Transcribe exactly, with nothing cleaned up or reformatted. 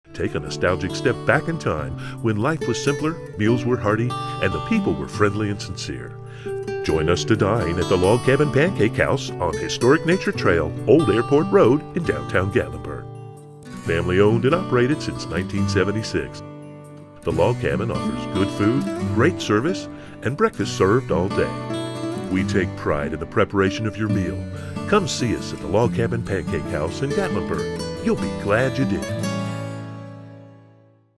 Take a nostalgic step back in time when life was simpler, meals were hearty, and the people were friendly and sincere. Join us to dine at the Log Cabin Pancake House on Historic Nature Trail, Old Airport Road in downtown Gatlinburg. Family owned and operated since nineteen seventy-six. The Log Cabin offers good food, great service, and breakfast served all day. We take pride in the preparation of your meal. Come see us at the Log Cabin Pancake House in Gatlinburg. You'll be glad you did.